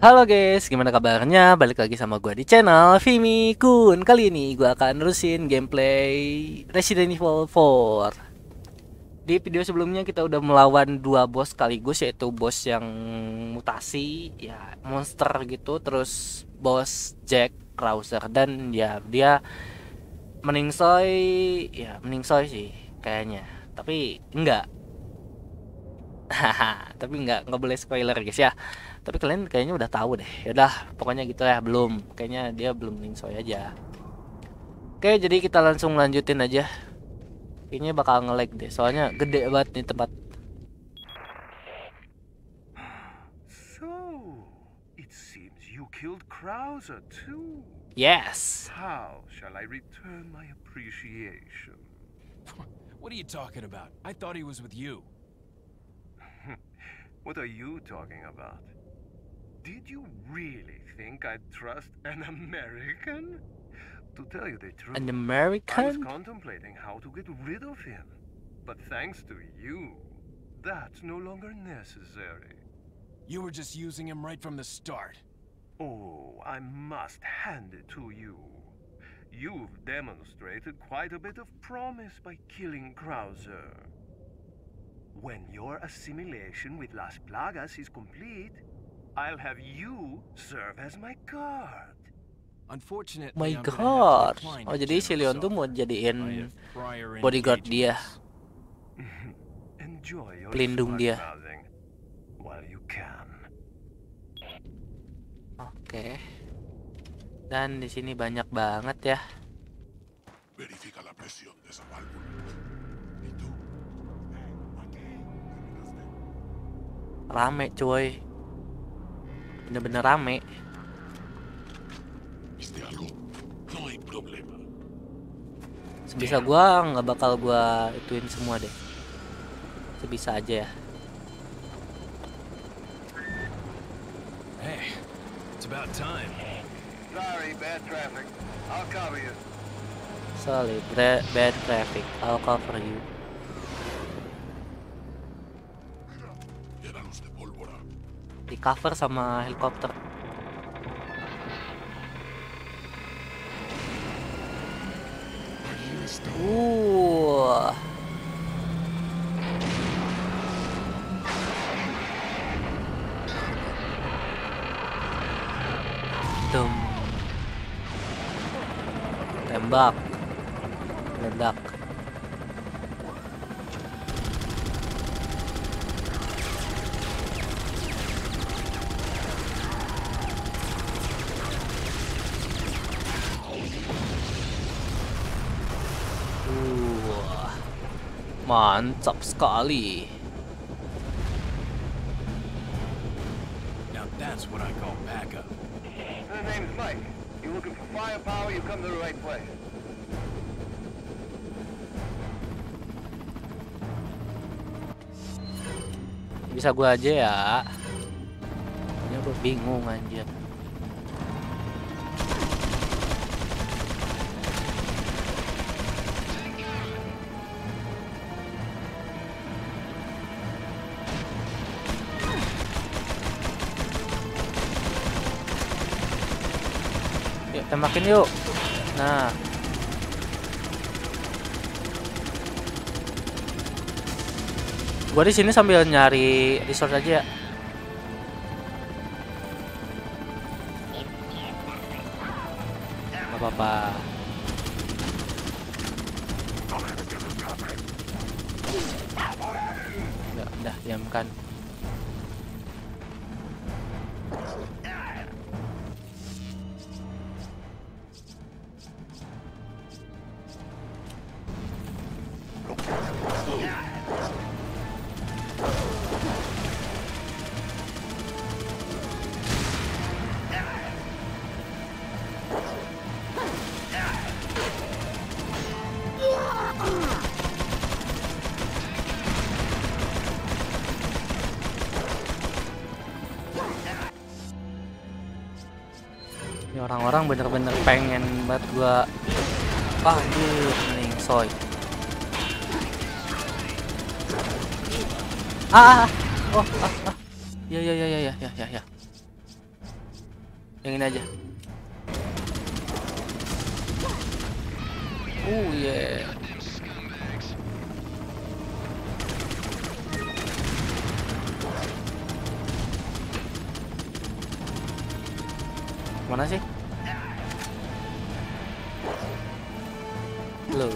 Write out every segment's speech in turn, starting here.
Halo guys, gimana kabarnya? Balik lagi sama gua di channel Vimy Kun. Kali ini gua akan nerusin gameplay Resident Evil 4. Di video sebelumnya kita udah melawan dua bos sekaligus, yaitu bos yang mutasi, ya monster gitu, terus bos Jack Krauser, dan ya dia meningsoy, ya meningsoy sih kayaknya. Tapi enggak. Haha, tapi nggak boleh spoiler guys ya. Tapi kalian kayaknya udah tahu deh. Yaudah, pokoknya gitu ya. Belum, kayaknya dia belum ningsoy aja. Oke, jadi kita langsung lanjutin aja. Kayaknya bakal nge-lag deh, soalnya gede banget nih tempat. So, it seems you killed Krauser too. Yes. How shall I return my appreciation? What are you talking about? I thought he was with you. What are you talking about? Did you really think I'd trust an American? To tell you the truth, An I was American? contemplating how to get rid of him. But thanks to you, that's no longer necessary. You were just using him right from the start. Oh, I must hand it to you. You've demonstrated quite a bit of promise by killing Krauser. When your assimilation with Las Plagas is complete, I'll have you serve as my guard. Unfortunately, My I'm gonna have to God. decline Oh, it, jadi si Leon General tuh mau Sullivan. I jadiin have prior bodyguard dia, Engagements. Enjoy your pelindung dia. smart-mouthing while you can. Oke. Dan di sini banyak banget ya. Verifica la presión de esa válvula. ¿Y tú? Rame cuy. Bener-bener rame. ¿Viste algo? No hay problema. Sebisa gua nggak bakal gua ituin semua deh. Sebisa aja ya. Hey, it's about time. Sorry, bad traffic. I'll cover you. Sorry, bad traffic. I'll cover you. Era luz de pólvora. Di cover sama helikopter. Ahí está. Dum. Tembak. Meledak. Mantap sekali. Now that's what I call backup. The name's Mike. You looking for firepower, you come to the right place. Bisa gua aja ya. Ini gua bingung anjir. Yuk tembakin yuk. Nah. Gua di sini sambil nyari resource aja ya. Gak apa-apa. Udah diamkan. Ini orang-orang bener-bener pengen banget gua. Anjir, nih soy. Oh, ya. Yang ini aja. Yeah. Mana sih? Loh.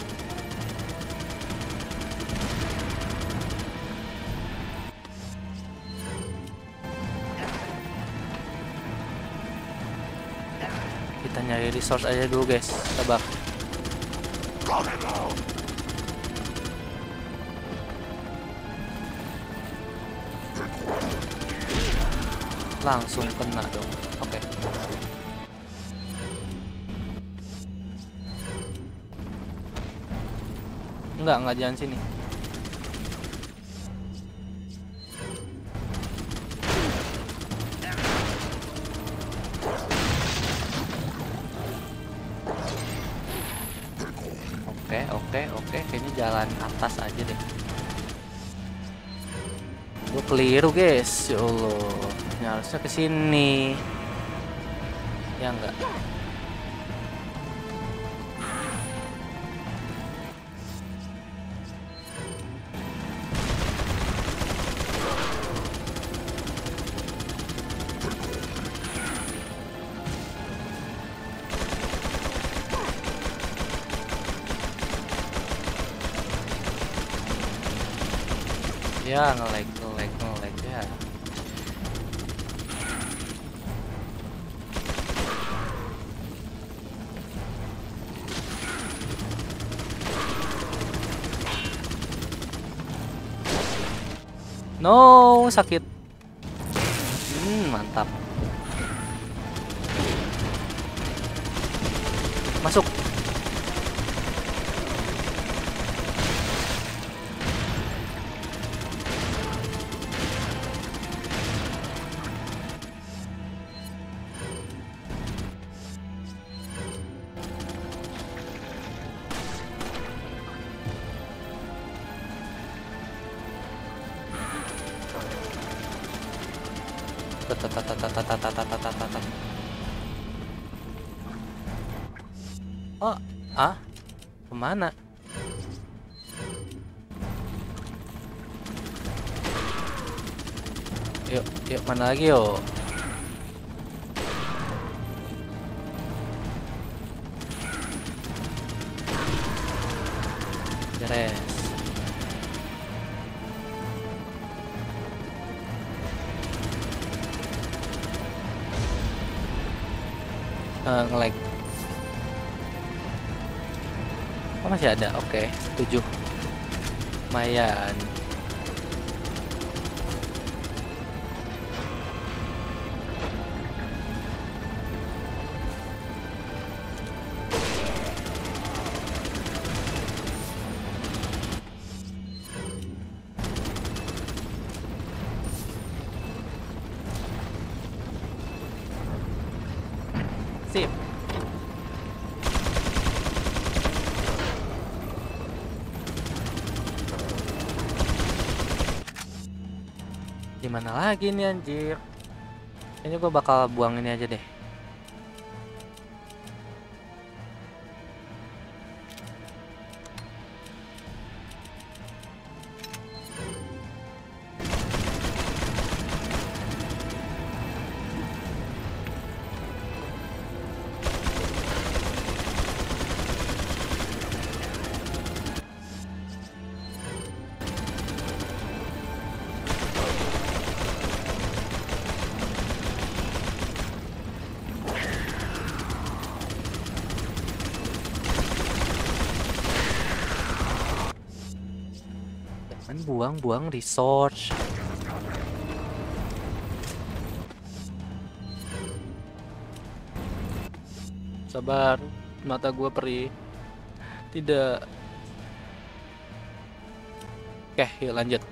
Kita nyari resource aja dulu guys, sabar. Langsung kena dong. Oke. Enggak jangan sini. Oke, kayaknya jalan atas aja deh. Gue keliru guys, ya Allah. Ini harusnya ke sini. Ya enggak. Ya nge-lag ya. No, sakit. Mantap. Masuk. Oh, kemana? Yuk, mana lagi yuk? Beres. Nge-lag. Oh, masih ada. Oke, 7. Lumayan. Sip. Gimana lagi nih anjir? Ini gue bakal buang ini aja deh. Buang-buang resource. Sabar, mata gua perih. Tidak. Oke, yuk lanjut.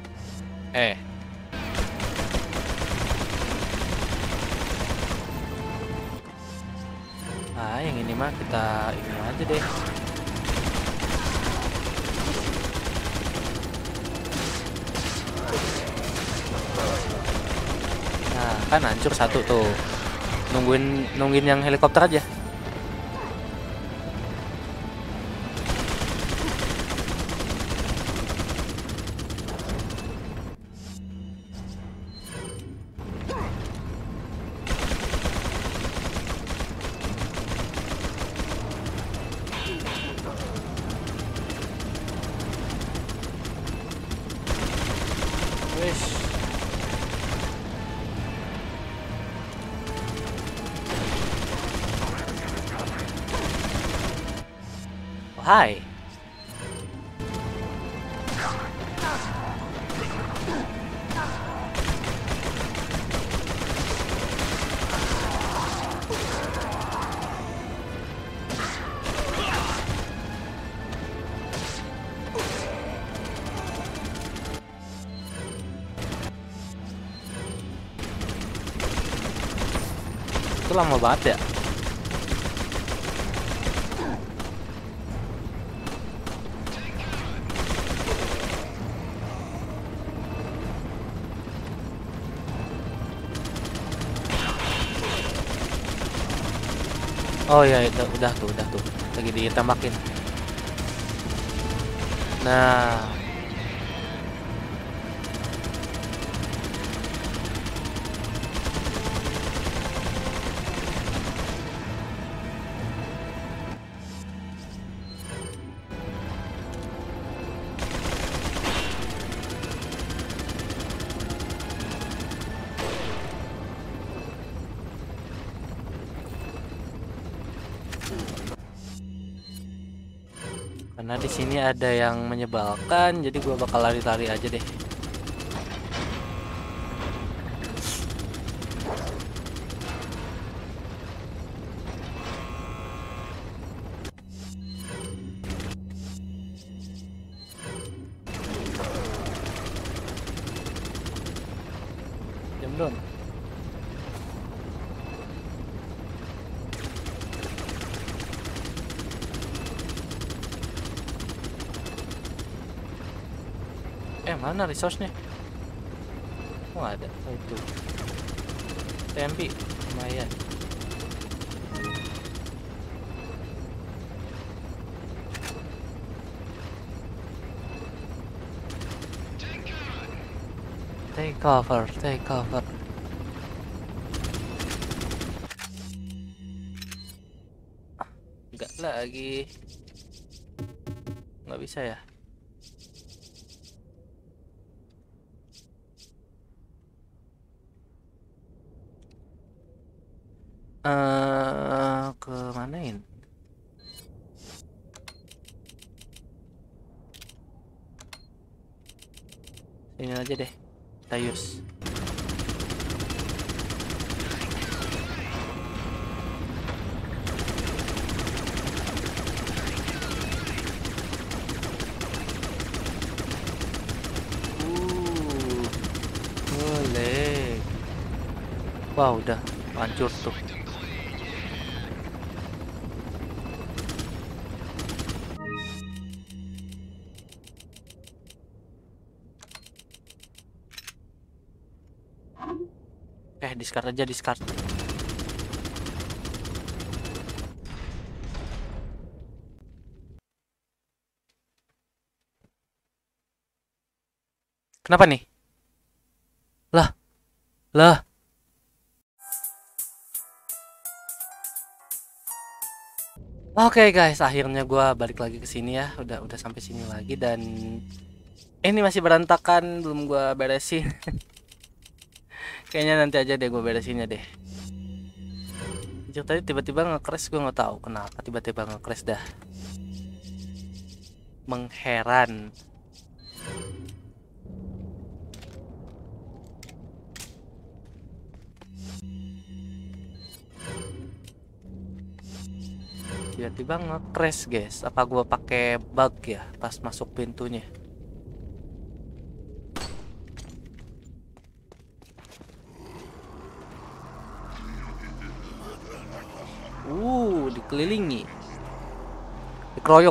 Yang ini mah kita ini aja deh. Nah, kan hancur satu tuh. Nungguin yang helikopter aja. Wes. Oh, hai. Itu lama banget ya. Oh ya, udah tuh, lagi ditembakin. Nah, karena di sini ada yang menyebalkan, jadi gua bakal lari-lari aja deh. Jam belum. Mana resource-nya? Oh, ada. Oh, itu. TMP lumayan. Take cover. Enggak lagi. Nggak bisa ya? Ke manain? Ini aja deh. Tayus. Boleh. Wah, udah hancur tuh. Discard aja, discard. Kenapa nih? Lah. Oke guys, akhirnya gua balik lagi ke sini ya. Udah sampai sini lagi dan ini masih berantakan, belum gua beresin. Kayaknya nanti aja deh gue beresinnya deh. Tadi tiba-tiba nge-crash, gue nggak tahu kenapa tiba-tiba nge-crash dah. Mengheran. Tiba-tiba nge-crash guys. Apa gue pakai bug ya pas masuk pintunya? Dikelilingi, dikeroyok.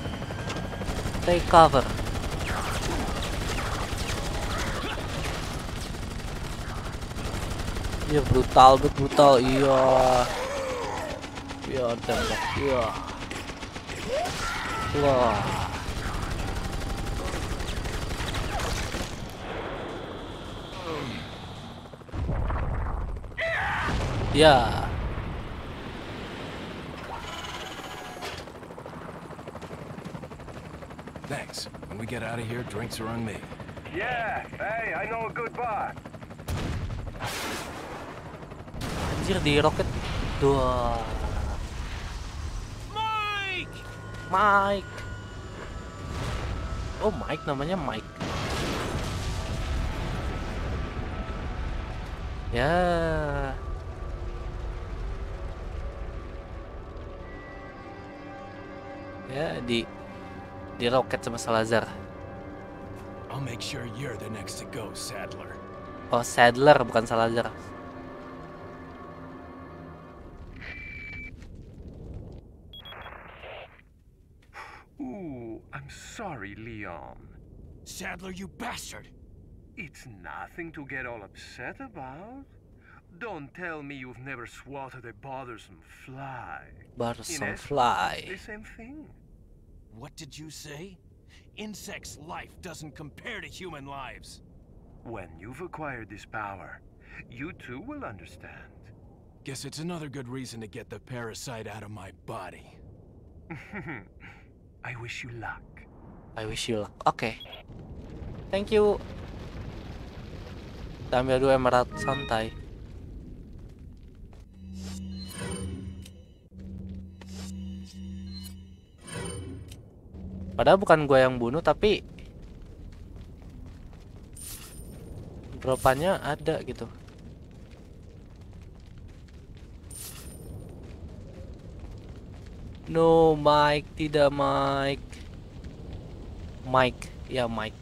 Take cover. Iya brutal, brutal, iya. Iya tembak, iya. Wah. Ya. Thanks. When we get out of here, drinks are on me. Yeah, hey, I know a good bar. Anjir di roket. Dua. Mike! Mike. Oh, Mike namanya Mike. Ya. Ya di roket sama Salazar. I'll make sure you're the next to go, Sadler. Oh, Sadler bukan Salazar. Ooh, I'm sorry, Leon. Sadler, you bastard! It's nothing to get all upset about. Don't tell me you've never swatted a bothersome fly. Bothersome In essence, fly. it's the same thing. What did you say? Insects' life doesn't compare to human lives. When you've acquired this power, you too will understand. Guess it's another good reason to get the parasite out of my body. I wish you luck. I wish you luck. Oke. Thank you. Kita ambil dulu emerald santai. Padahal bukan gua yang bunuh, tapi dropannya ada gitu. No, Mike, tidak Mike. Mike, ya Mike.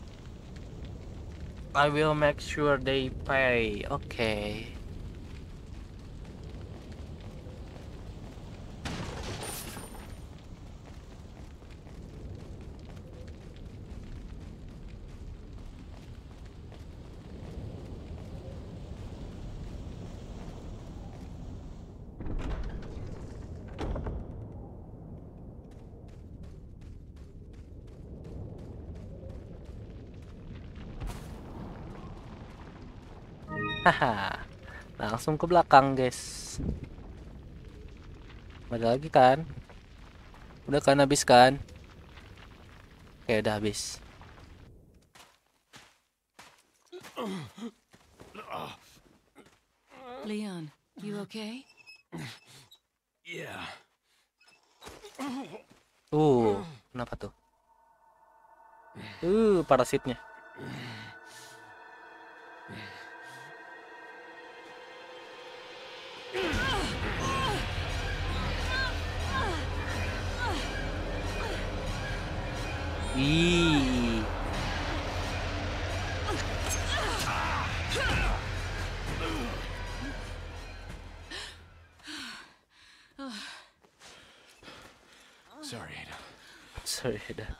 I will make sure they pay. Okay. Haha, langsung ke belakang guys. Ada lagi kan? Udah kan habis kan? Oke, udah habis. Leon, you okay? Yeah. Kenapa tuh? Parasitnya. Ih. Sorry, Ada. Sorry, dah.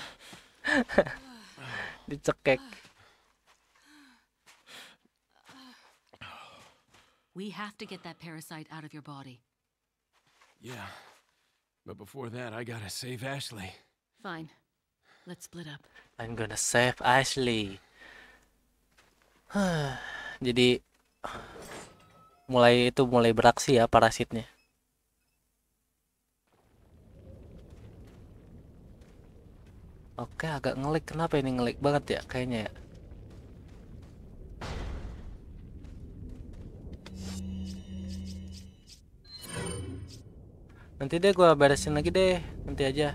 Dicekek. We have to get that parasite out of your body. Yeah. But before that, I gotta save Ashley. Fine. Let's split up. I'm gonna save Ashley. Jadi mulai beraksi ya parasitnya. Oke, agak ngelik. Kenapa ini ngelik banget ya kayaknya ya? Nanti deh gua beresin lagi deh, nanti aja.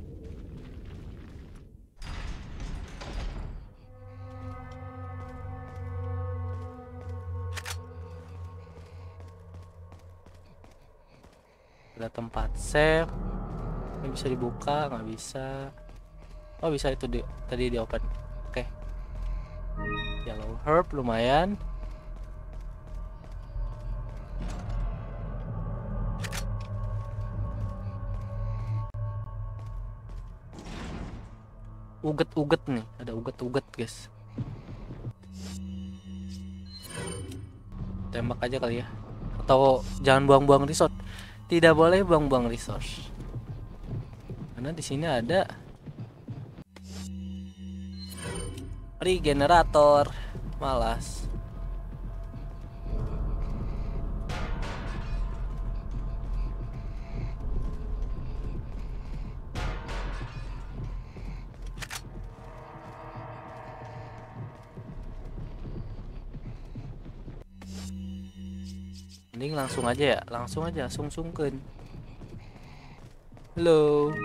Ada tempat save. Ini bisa dibuka, nggak bisa. Oh bisa itu tadi di open. Oke. Yellow herb lumayan. Uget nih, ada uget guys. Tembak aja kali ya. Atau jangan buang-buang resource. Tidak boleh buang-buang resource. Karena di sini ada regenerator. Malas. Mending langsung aja ya, langsung aja sungsungkeun. Halo.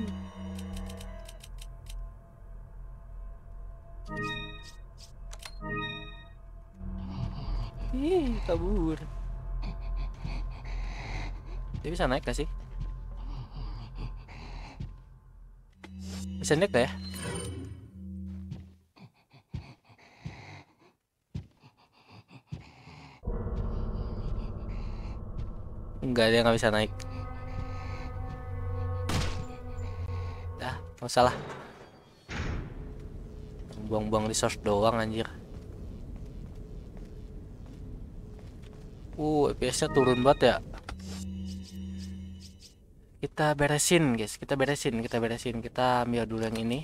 Ih, kabur. Dia bisa naik gak sih? Bisa naik gak ya? Enggak, dia nggak bisa naik. Dah, nggak usah lah. Buang-buang resource doang anjir. FPS-nya turun banget ya. Kita beresin guys, kita beresin. Kita ambil dulu yang ini.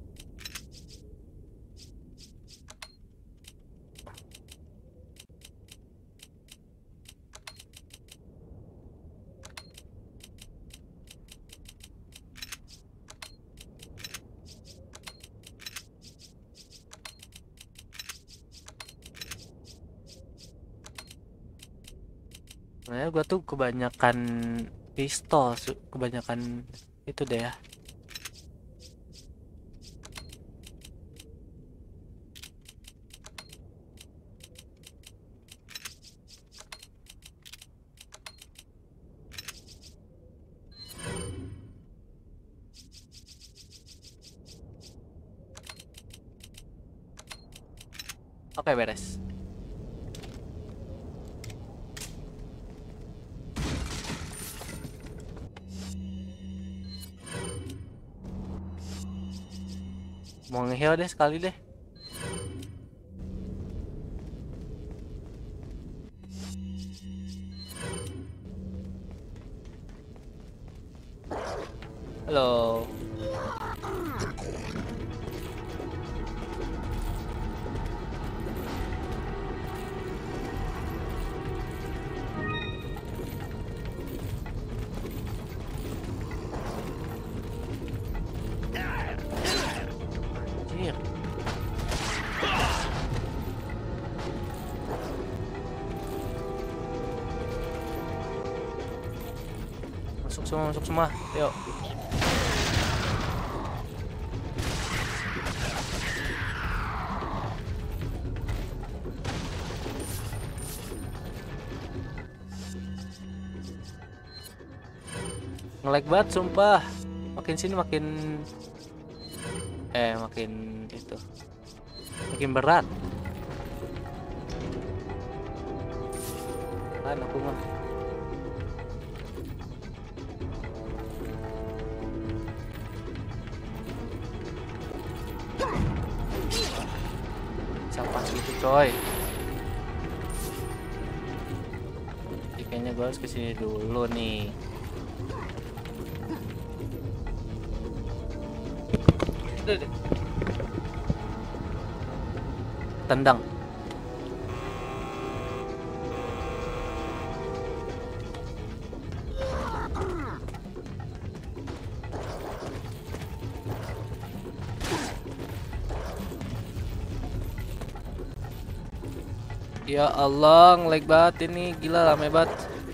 Sebenarnya gua tuh kebanyakan pistol, kebanyakan itu deh ya. Oke, beres. Mau nge-heal deh sekali deh. Halo. Anjir. Masuk semua. Yuk. Nge-lag banget sumpah. Makin sini makin itu. Makin berat. Kan aku mah. Sampah gitu coy. Jadi kayaknya gue harus kesini dulu nih. Tendang. Ya Allah, nge-lag banget ini, gila rame banget.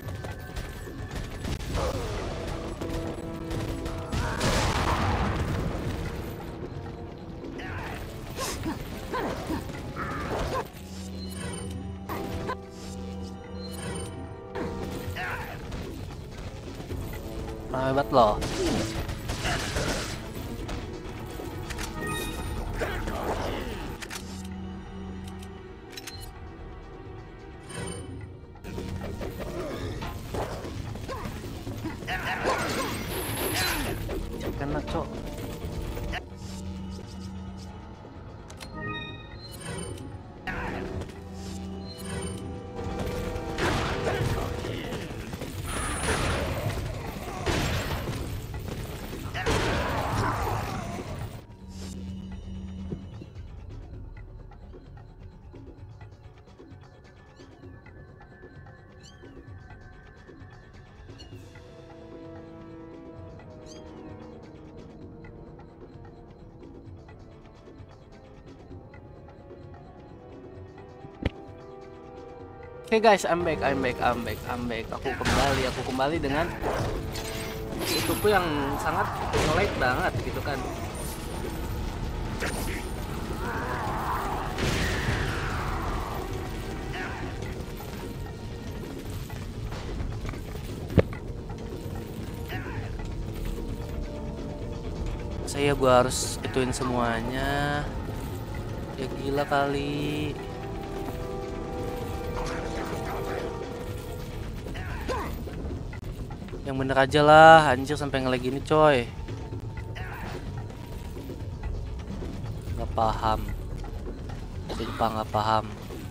Rame banget loh. Kena cok. Oke guys, I'm back. Aku kembali dengan YouTubeku yang sangat nge-lag banget gitu kan. Gua harus ituin semuanya. Ya gila kali. Yang bener aja lah, anjir sampai nge-lag gini coy. Gak paham. Sumpah gak paham.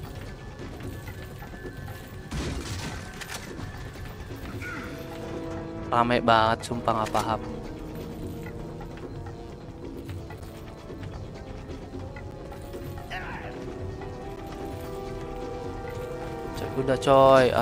Rame banget, sumpah gak paham. Udah coy,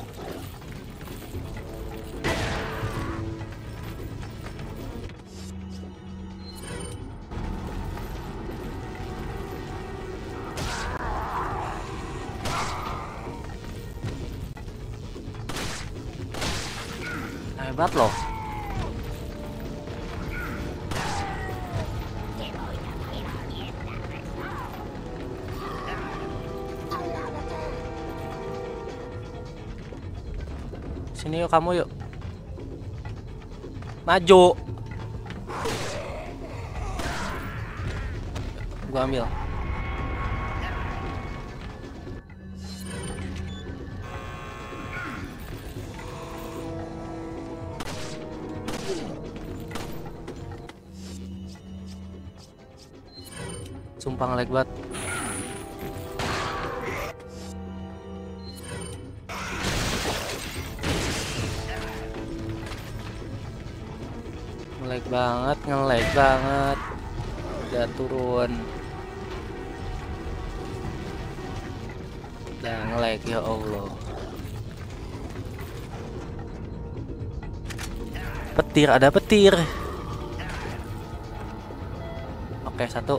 hebat loh. Sini yuk kamu yuk. Maju. Gua ambil. Sumpah nge-lag banget. Nge-lag banget. Udah turun. Udah nge-lag, ya Allah. Petir, ada petir. Oke, satu.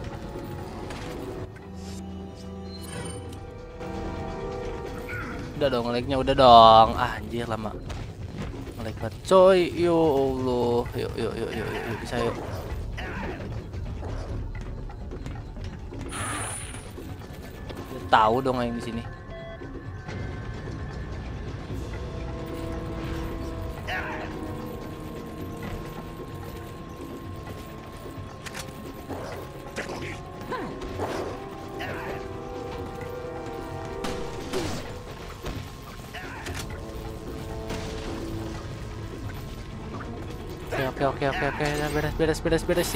Udah dong, nge-lagnya udah dong. Anjir lama. Nge-lag banget coy. Ya Allah. Yuk bisa yuk. Udah tahu dong yang di sini. Oke, beres,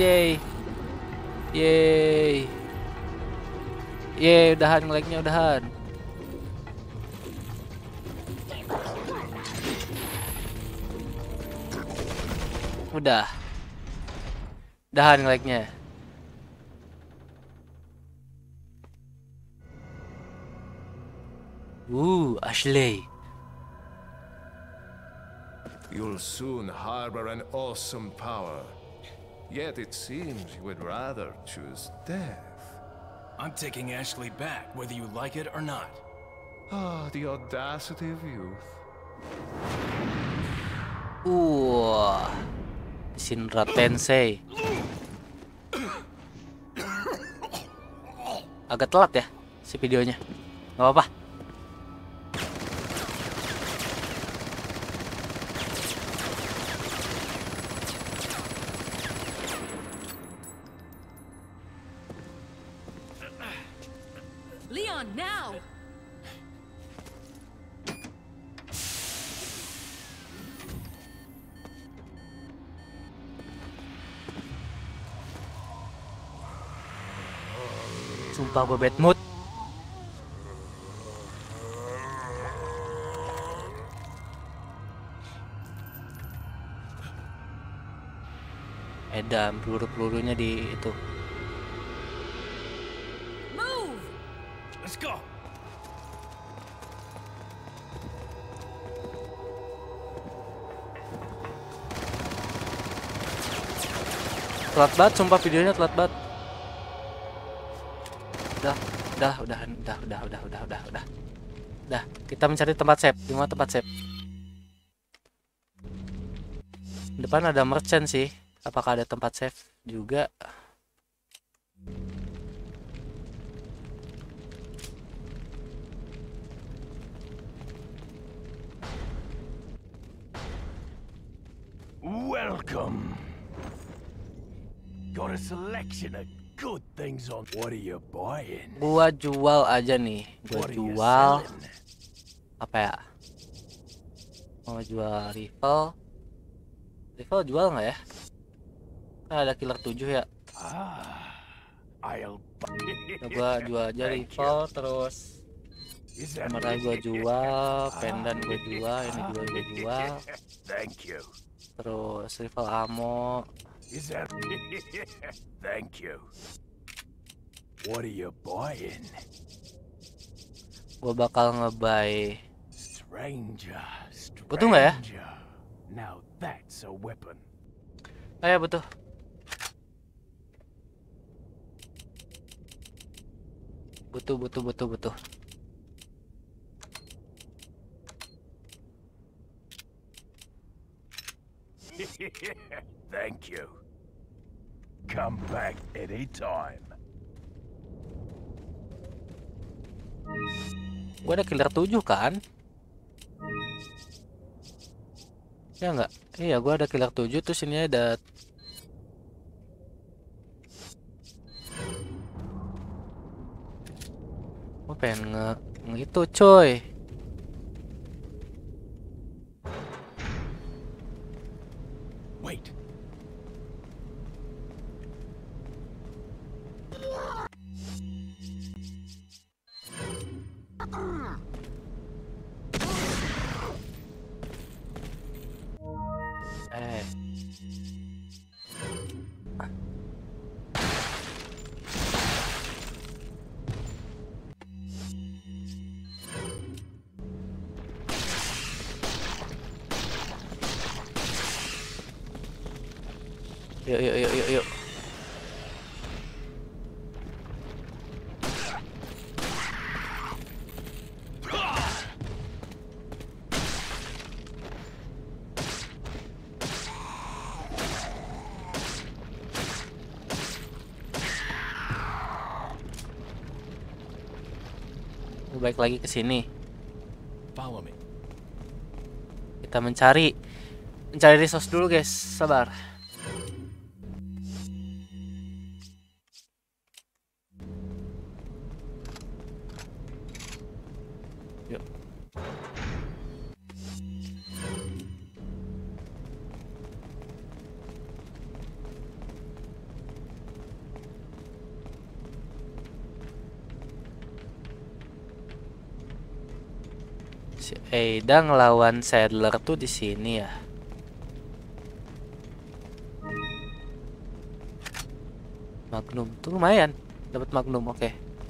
yeay, udahan nge-lagnya, udahan. Udahan nge-lagnya. Ashley. You'll soon harbor an awesome power. Yet it seems you would rather choose death. I'm taking Ashley back, whether you like it or not. Ah, the audacity of youth. Shinra Tensei. Agak telat ya si videonya. Gak apa-apa. Leon, now! Sumpah gue bad mood. Edan peluru-pelurunya di itu. Move! Let's go! Telat banget, sumpah videonya telat banget. Udah. Dah, kita mencari tempat save. Di mana tempat save? Depan ada merchant sih. Apakah ada tempat save juga? Welcome. Got a selection of good things on. What are you buying? Gua jual aja nih. Gua What are you jual selling? apa ya? Mau jual rifle. Rifle jual nggak ya? Kan ada killer 7 ya. I'll buy. Nah, gua jual aja Thank rifle, terus Is that samurai gua jual, pendant gua jual, ini juga gua jual, Thank you. terus rifle ammo. Is that Thank you. What are you buying? Gua bakal ngebuy. Stranger. Butuh nggak ya? Stranger. Now that's a weapon. Ya butuh. Butuh. Thank you. Come back anytime. Gua ada killer 7 kan? Ya enggak? Iya, gua ada killer 7, terus ini ada gua pengen itu coy. Wait. Eh. Yuk. Baik lagi ke sini. Follow me. Kita mencari resource dulu, guys. Sabar. Yuk. Si Ada ngelawan Saddler tuh di sini ya. Magnum tuh lumayan, dapat Magnum, oke.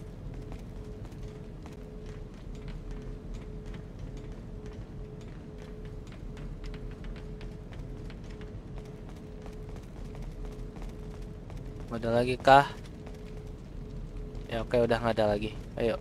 Ada lagi kah? Ya oke, udah nggak ada lagi. Ayo.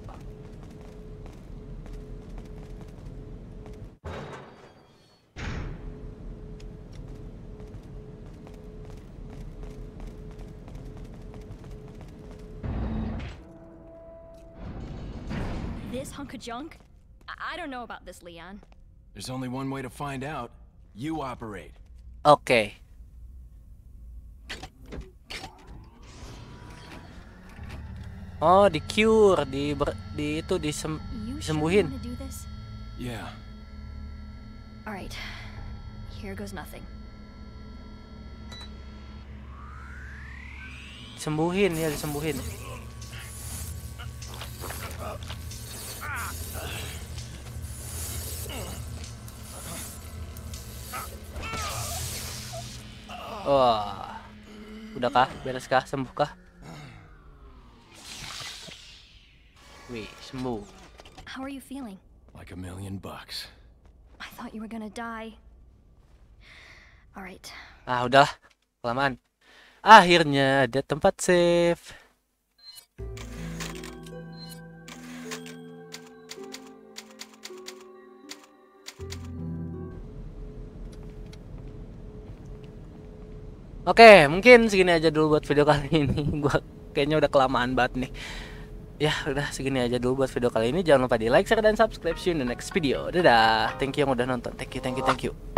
This hunk of junk? I don't know about this, Leon. There's only one way to find out. You operate. Oke. Oh, di cure, You sure you disembuhin. wanna do this? Yeah. All right. Here goes nothing. Disembuhin. Wah. Udah kah? Beres kah? Sembuh kah? Wih, sembuh. How are you feeling? Like $1,000,000. I thought you were gonna die. All right. Ah, udahlah. Kelamaan. Akhirnya ada tempat save. Oke, mungkin segini aja dulu buat video kali ini. Gua kayaknya udah kelamaan banget nih. Ya, udah segini aja dulu buat video kali ini. Jangan lupa di like, share, dan subscribe. See you in the next video. Dadah. Thank you yang udah nonton. Thank you.